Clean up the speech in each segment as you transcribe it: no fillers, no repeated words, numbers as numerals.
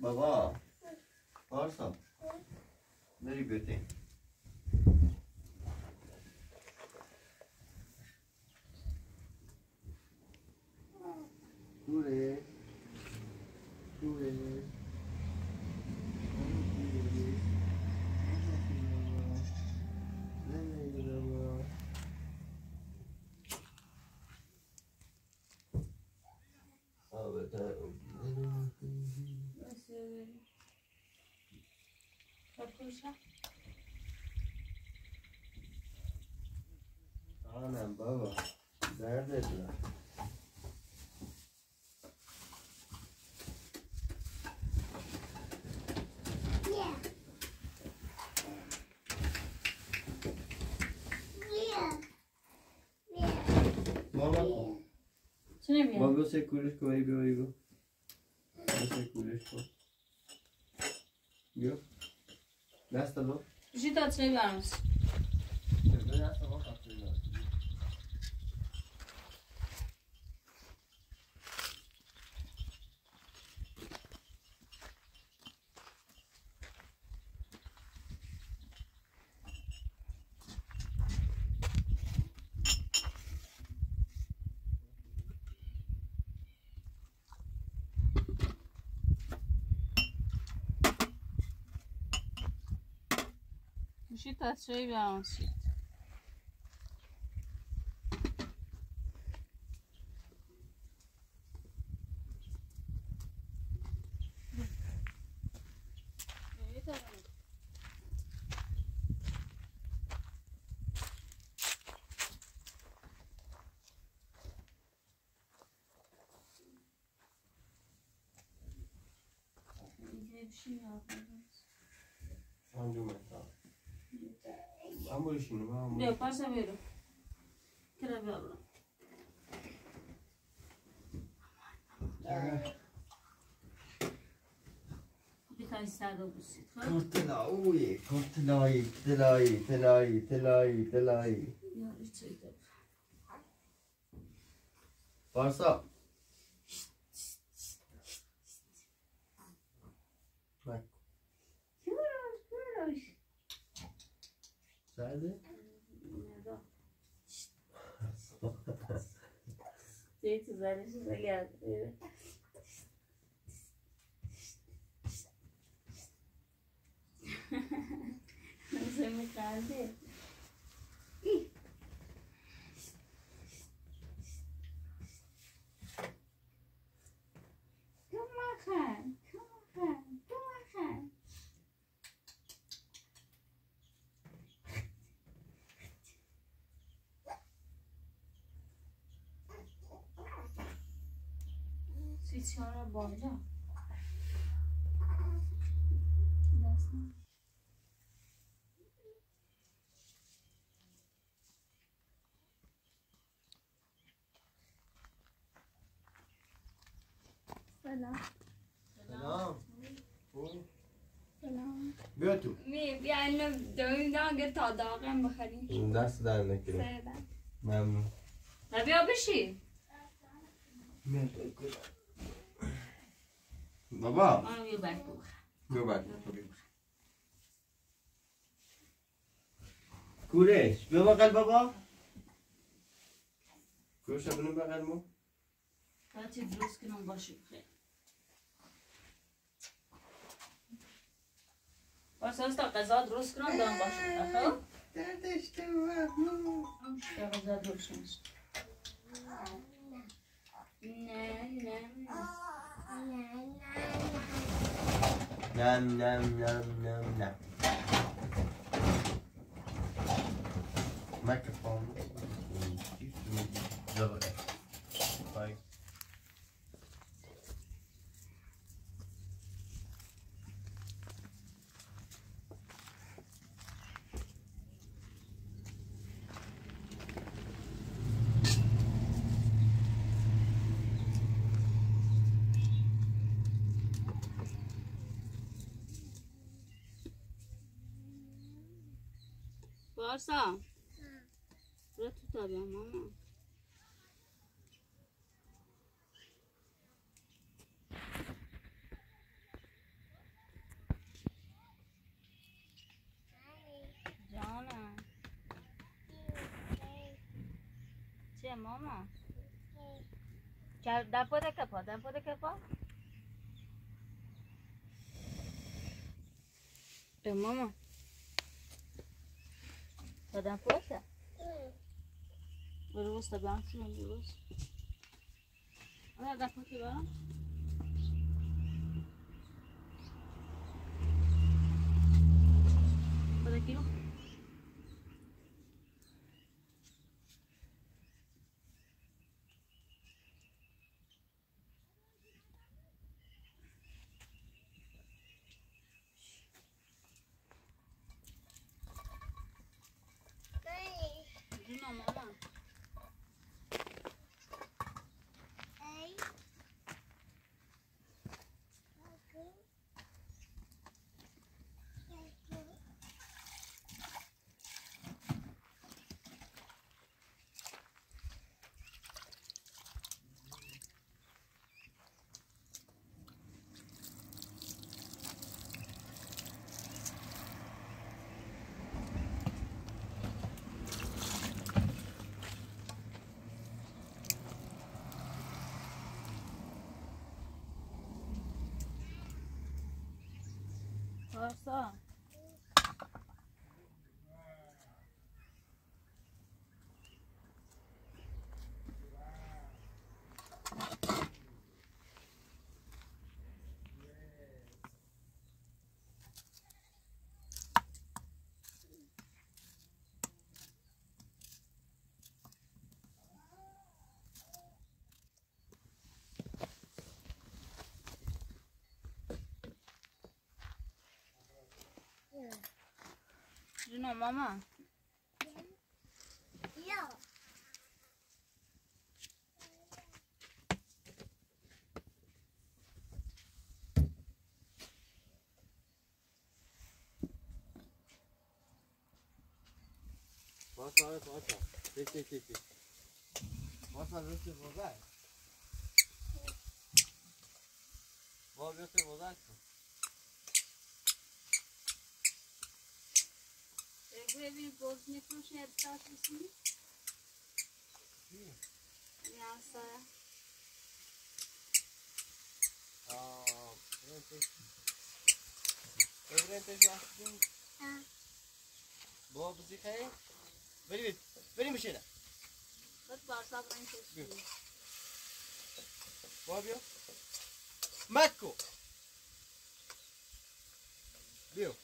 بابا پارسا بری بیتیم کوره کوره آنم بابا درد دارم ماما چه نمیاد؟ ماما سه کولش کن بیا سه کولش کن بیا دست دلو جیتا چه بیارمس؟ جیتا چه بیارمس؟ بیا پاسا بیرو کرا بیارم بیتای ساده بوسید تلایی یاری چه دار پارسا سرده؟ دیت زنش بگرد نزه میخنده تو مخن سیچارا بالا سلام سلام بیا تو بیا اینو دویم تا داغم بخریم دست در نکنیم ممنون بیا بشی بابا منو بیا برد بخور بیا برد کورش بیا بقل بابا کورش بینو بقل مو تا چی درست کنم باشه بخیر باشه تا غذا درست کنم دام باشه بخیر دردش تو ممنون یا غذا درست کنم نه microphone Bye. Barsa. Buraya tutamıyorum ama. Che, mamma. Ciao, da po' da capo, da po' da capo. Mamma. Da po' da. Burası da ben sürüyoruz. Oraya da bakıyor. Buradaki yok. Mama. Varsa. You know, Mama. Yeah. Passa. Tek. Passa, você vozar? Vou ver se vozar. Evi boznie proszę jak tak wysuni. Miasta. Öğrente şu aslında. Bu bizi kayın. Benim bir şeyler. Bak varsa ben kesin. Bu yapıyor. Marco. Viu?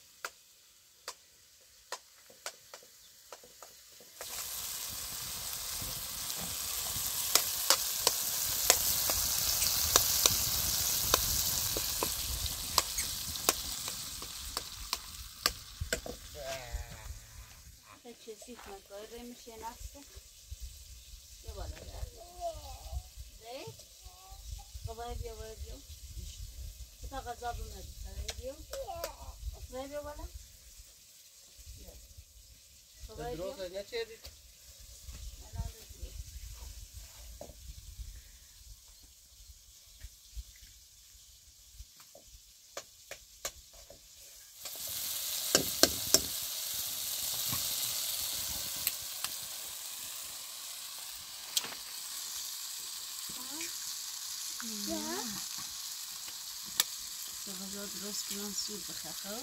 چیزی مکاره میشه نفسه یه بالا ده بابای بیا تا غذا بمدی بیا بیا بالا بابای بیا Droga, ne çeydi? غذا درست کنم سوپ بخورم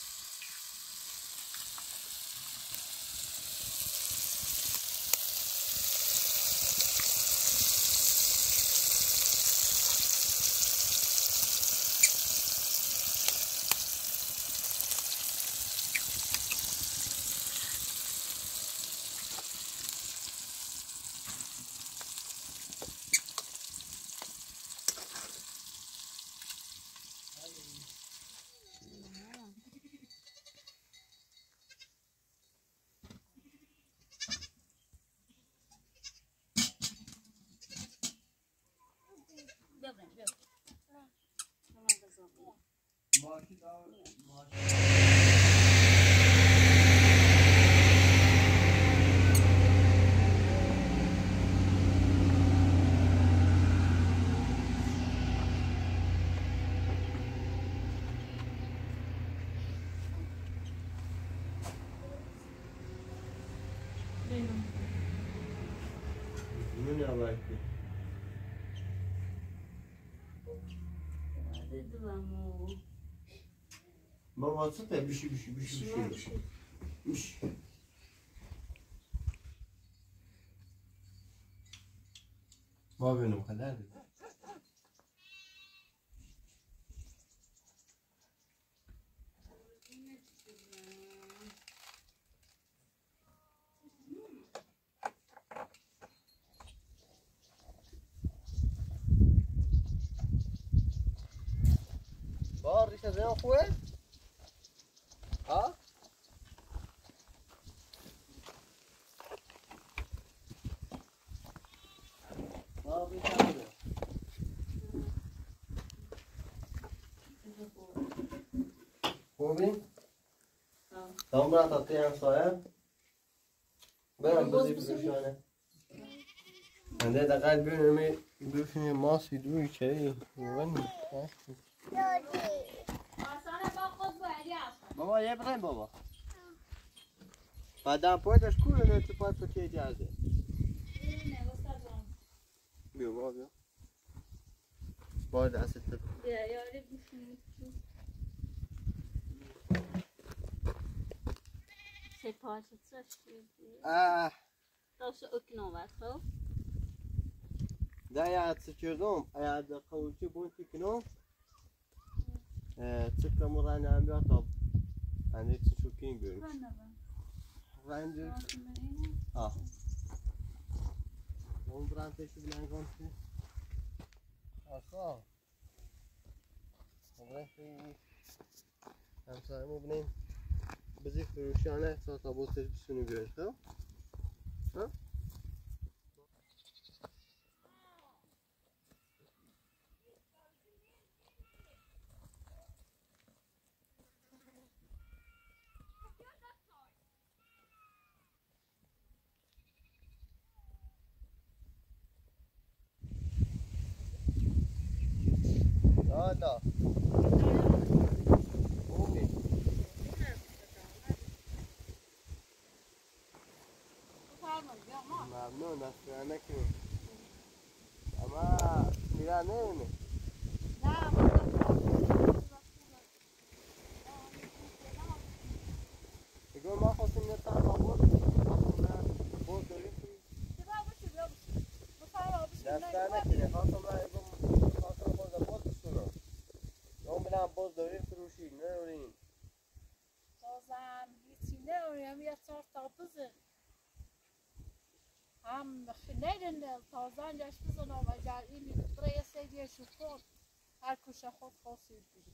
Maaşı daha maaşı. دنیا برکی بابا co te bisi. ما ببینم خدر بار ریشه زیان خوبه؟ ها؟ بار ریشه خوبه خوبی؟ تمام برای تاتی همسایه برم بزی بروشانه انده دقیق ببینم بفینه ماسی دوی چه ببینی بابا یه بخیم بابا بعد هم پایدش کوله نه تو پاید تو چه جرده بیا بابا بیا باید دست تو بیا یاری بشینید Separatie dat is ook nog wat, hoor. ده یاد سچردم یاد قوچی بونتی کنم چکه مرانه هم بیاد تا اندی چشو کین بیاریم رنده اون برانتشو بلند کنم آسا خیلی همسایه مو بنیم بزی فروشانه تا بوستش بسونی بیاریم خب ها لا خوبی ممنون دست نکنیم اما میرا نمونه بگو ما خواستیم یه تا بود بود داریم دست نکنیم خواستم باز بود بسونم اون بلند باز داریم فروشی نوریم بازم هیچی نوریم یه چهار تا بزن هم خیلی تازه انجاش بزن و جرعینی برای سیدی شکر هر کشه خود خواستید بید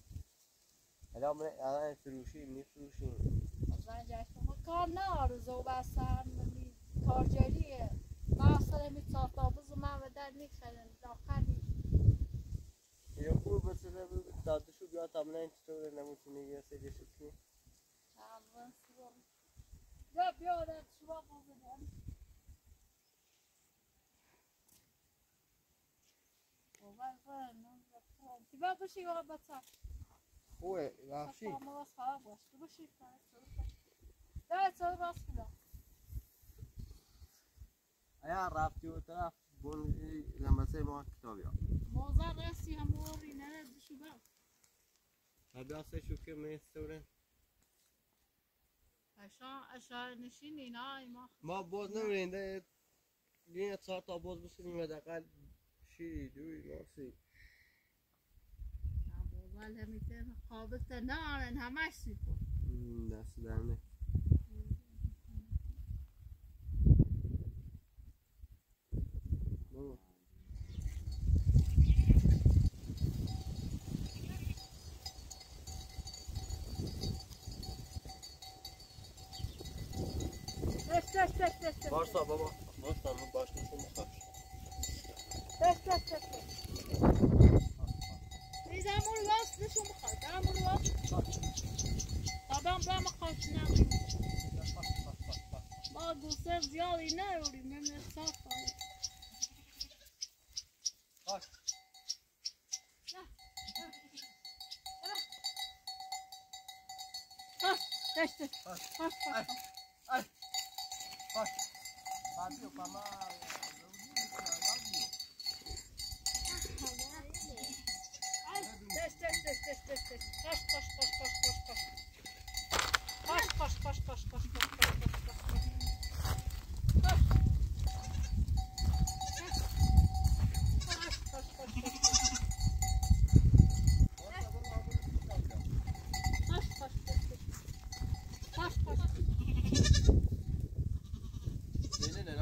الان فروشیم نیفروشیم تازه انجاش بزن کار نه آرزو بستم کارجاریه من اصلا می چهار تا بزن من و در میخیلم داخلی یه خوب بسیده بود دادشو بیاد تمنه این چطوره نموتونی یه سیدی شکری یا بیادت شما بزنم تبا بشی وقت بطر خوبه وحشی ما بس خراب باش بشی ده چه باس کلا ایا رفتی و طرف بون لمسه ما کتابیا موزه رسی هم وری نه بشو با هبیا سه شوکه میستوره اشار نشینی نه ما باز نورینده یه چهار تا باز بسنیم حداقل شیری دوی ماسی ولی همیشه قابلت نارن همش سیپو دست درنه بارسا بابا بارسا من باشمشون میخواد نیز همون راست بشون بخواد همون راست دادم برم خواست نمیم ما دوسته زیادی نروریم من صاف کنیم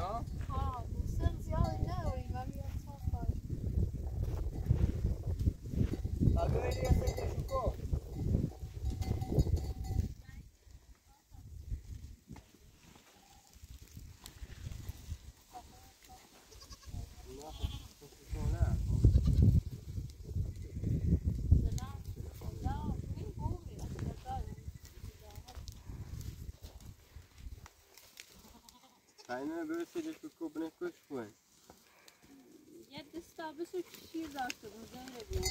نه؟ ها موسیقی زیادی نداریم ولی یه صاف هست. اگه میری یه سکشو کن. اینه برسیدش به کوبنه کش کن. یه دستا بسو شیر داشته بوده بگو.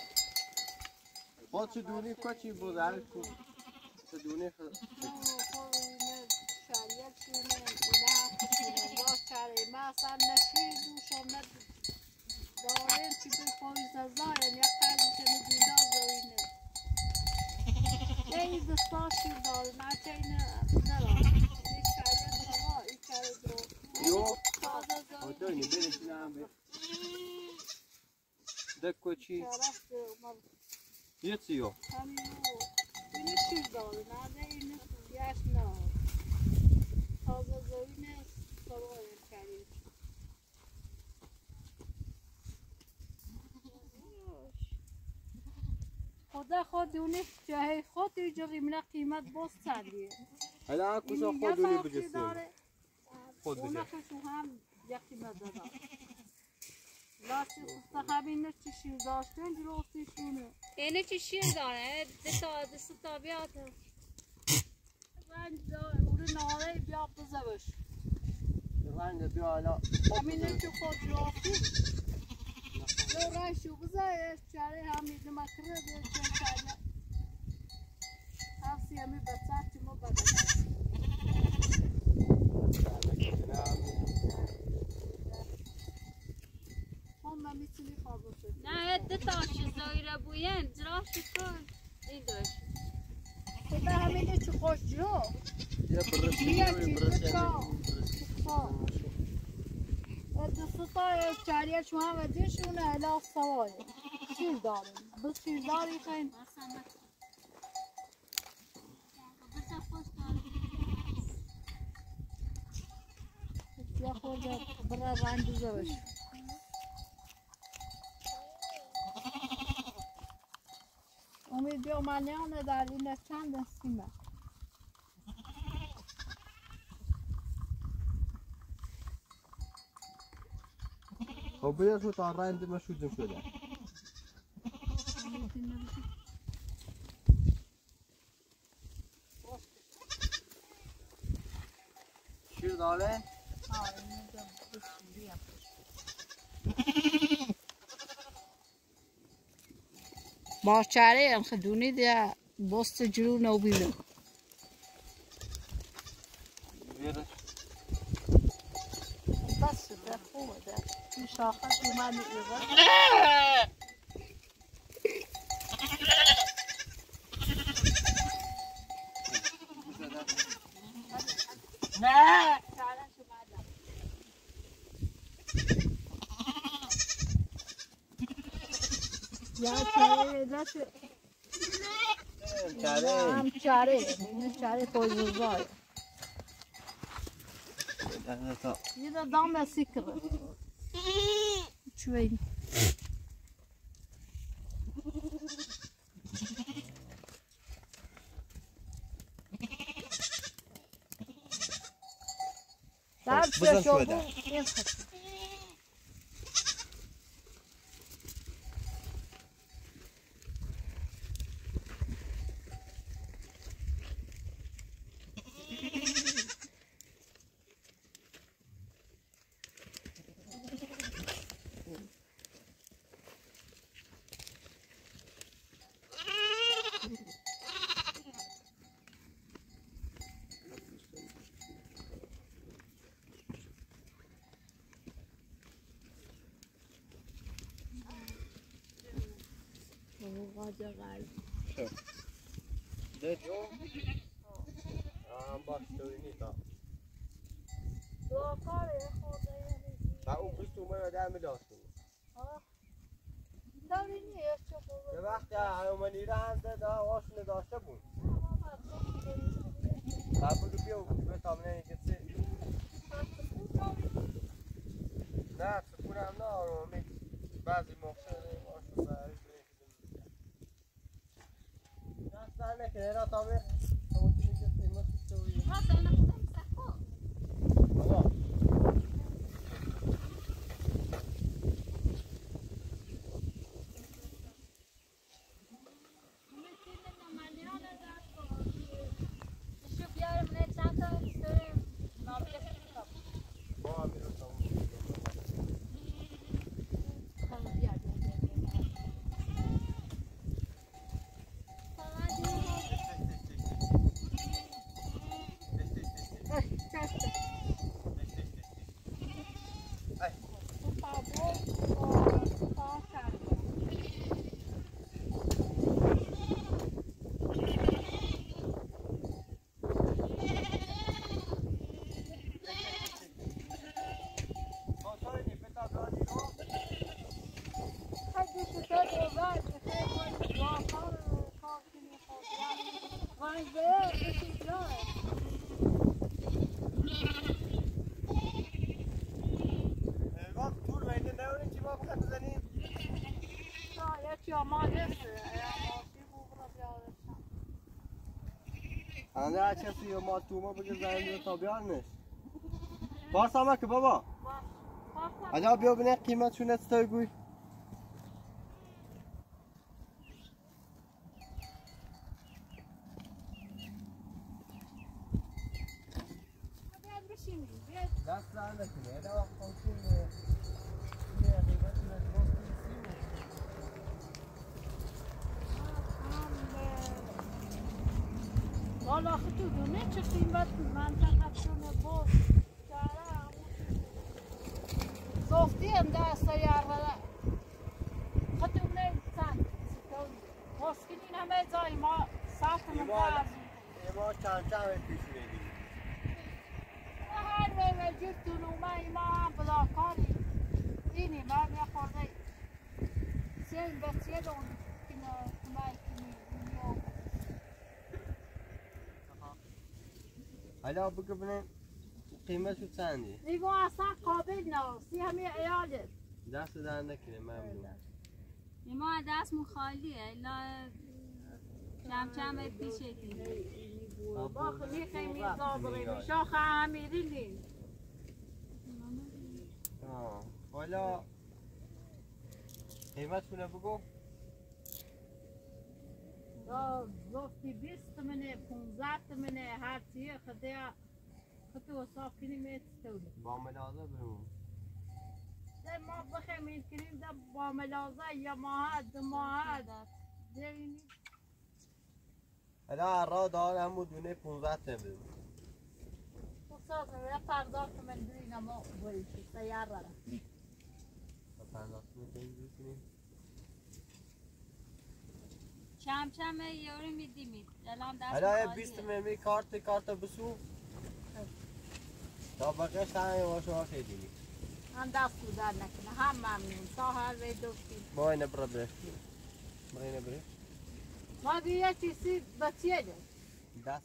خود چه دونی کچی بود هر کو. چه دونی خود. شریعت شونه اینا باز کرده ما اصلا نشید دوشم ند داره چی به پاییز ازاین یا قلبی که میدونده زوینه یه دستا شیر داره نه چه اینه نداره یک شریعت هوا یک شریعت رو یو تازه زوینه آتونی بری چی نامه دک کچی شرفت یه چیو همین رو اینه شیر داره نه اینه یش نه تازه زوینه سوار شریعت خدا خود دونه جای خود اینجا قیمت قیمت باز چندیه حالا کجا خود دونی بجسته خود بجه اون خودشون هم یک قیمت دادن لاستی همینه چی شیر داشتن جلوستیشونه اینه چی شیر داره؟ دستا بیاته رنج داره اون ناره بیا بزوش رنگ بیا حالا همینه که خود جلوستی یه رنج شو بزایش چاره همیده مکره ده چون چاره هفتی همی بچه چی ما بدن هم میتونی خوابه شد نه دستا زایره بوین جراش کن این داشت خدا همینه چی خوش جو یه برسی دستا چاریه شما و دیشونه الا سواره شیر داریم بس شیر داری خیلی یا خود برای رنگ زوش امید بیا ملیانه در این چند سیمه خب بیا تو تا رنگ مشهود شده شیر داره؟ باچاره خدونی ده بست جلو نو بیلو بس ده خوبه ده این شاخه تو من میگه نه یا چاره دست هم چاره این چاره پوزوزای یه دا دام سیکره چوین بزن شده ده جو باش توی نیتا دو کاره خورده تا اون بیست اومه در می داشتیم داری نیست چه خوبه یه وقت اومنی را هنده دا آشونه داشته بود تا بگو بیا به تامنه کسی نه سکونم نه آرامی بعضی موقع باشو برش دست در نکنه را تا به همون که میگه قیمت سوری بابا انده هر کسی یا ما تو ما بگه زنده تا بیارنش باز همه که بابا اجا بیا بینه قیمت شونه ستای گوی دست زنده کنه ادا خونشون والا خطو دونه چه قیمت منطقتونه باز صافتی هم دسته یاروله خطو دونه چند ماسکین این همه جای ما ساختمون باز ما چند پیش میدیم هر وی جفتون اومه ما هم بلاکاری اینی من یه خورده سین بسیه دون کنه کمه کنی حالا بگو بینه قیمتشو چندی؟ ایگو اصلا قابل ناستی همه ایاله دست در نکنه ممنون ما دستمون خالیه الا چم پیشه کنیم با خیلی خیلی زابره شاخ امیری نیم حالا قیمتشونه بگو زفتی 20 منه 15 منه هر چیه خطو صاف کنیم ایستولی با ملازه برمون ده ما بخیمین کنیم ده با ملازه یا ماهد دو ماهد دینی حالا را دار همو دونه 15 برمون خصوصا یه پرداخت من دوی نما بریشی سیار را پرداخت میکنیم کنیم چم یوری میدیمید الان دست حالا 20 ممی کارت بسو تا بقیش همه باشو خیلی هم دست رو در نکنه هم ممنون تا هر وی دوستیم ما اینه برا برشتیم ما اینه برش ما دیگه چیزی بچیه ده دست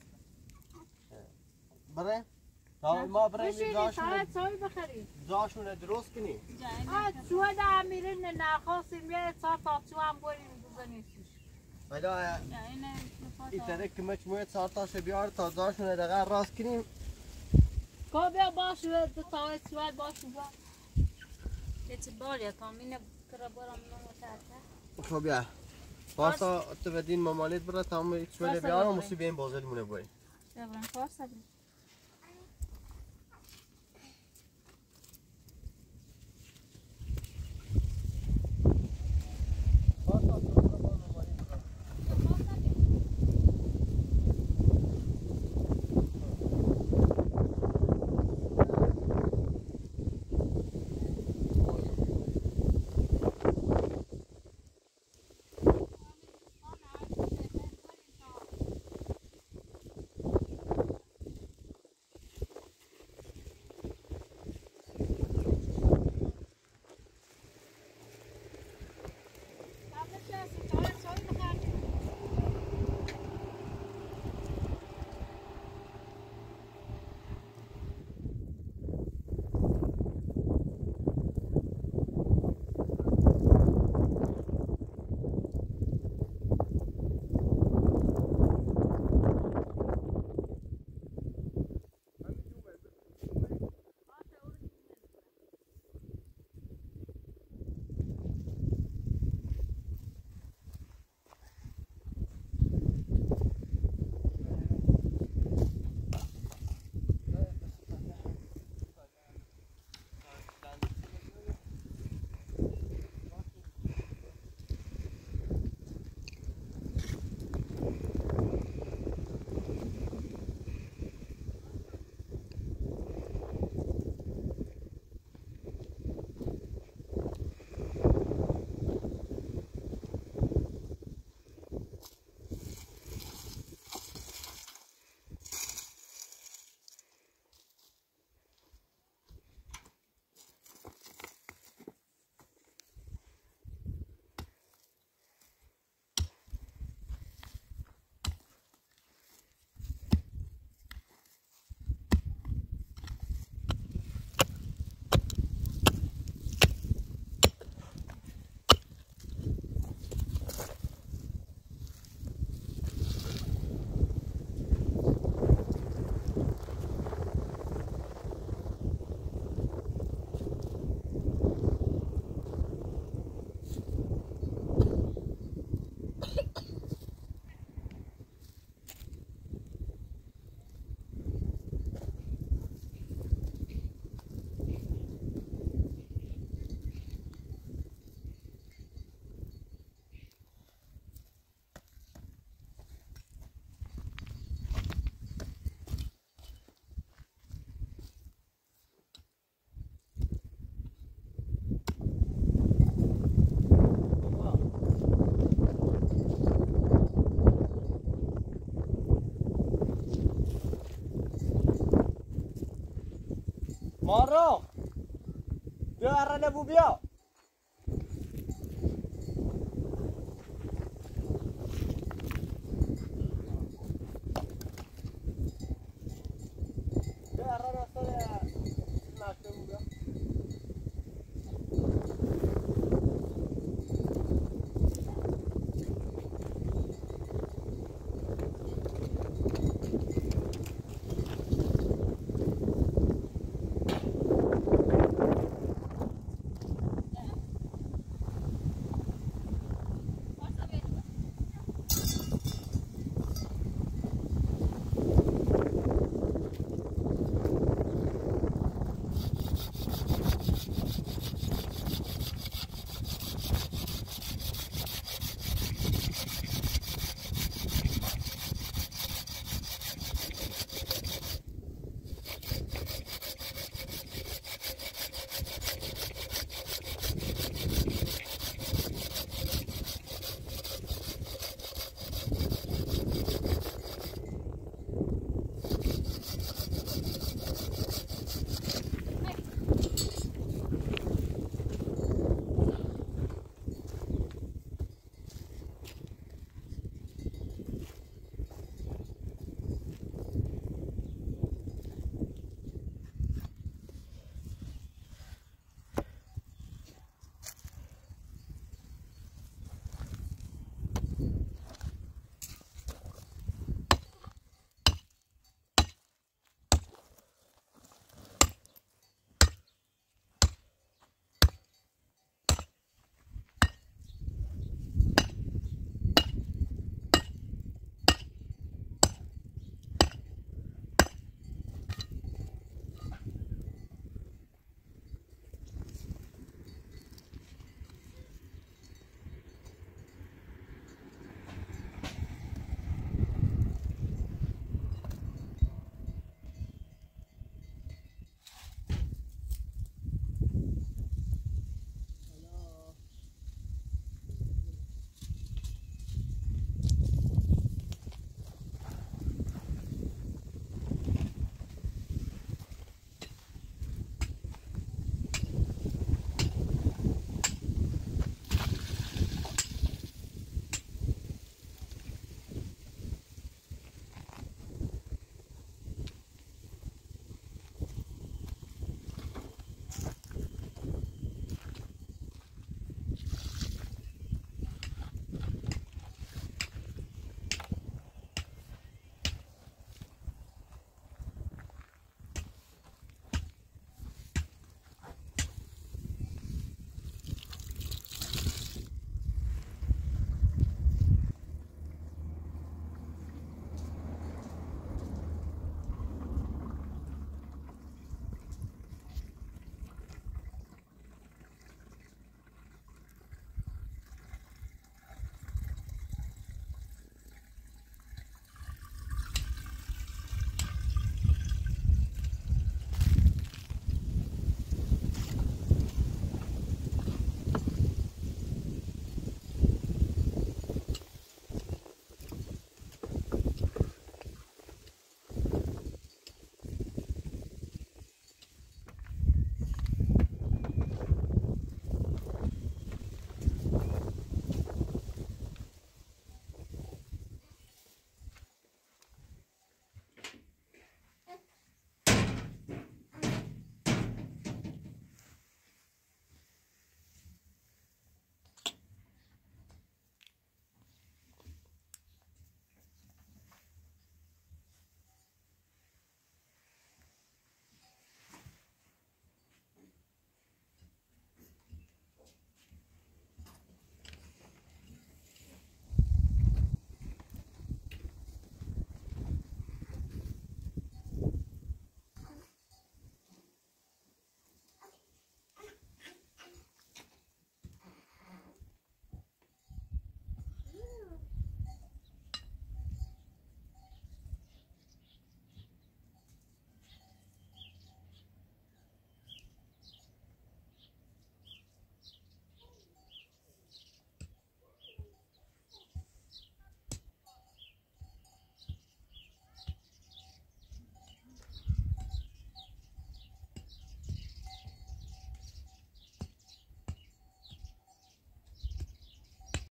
بره تا ما بریم چای بخریم زاشونه درست کنیم چوه ده امیرین نخواستیم یه تا چوه هم بریم بزنیشش حالا این طریق که مجموعه 4 تاشه بیار تا زاشونه دقیق راست کنیم که بیا باشه دو تاوه چوه باشه با یه چه باریا کامینه کرا برام نمو خب بیا پاسا تو بدین ممالید برای تا همه چوله بیارم موسی بیم بازل مونه باید ببرم پارسا بیم بیا هر نبو بیا